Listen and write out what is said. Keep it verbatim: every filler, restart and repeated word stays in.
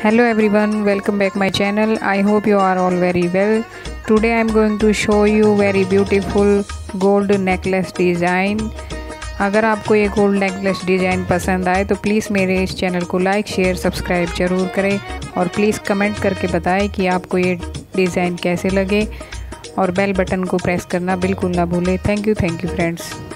Hello everyone, welcome back my channel. I hope you are all very well. Today I am going to show you very beautiful gold necklace design. अगर आपको ये gold necklace design पसंद आए तो please मेरे इस channel को like share subscribe ज़रूर करें और प्लीज़ कमेंट करके बताएं कि आपको ये डिज़ाइन कैसे लगे और बेल बटन को प्रेस करना बिल्कुल ना भूलें। Thank you thank you friends.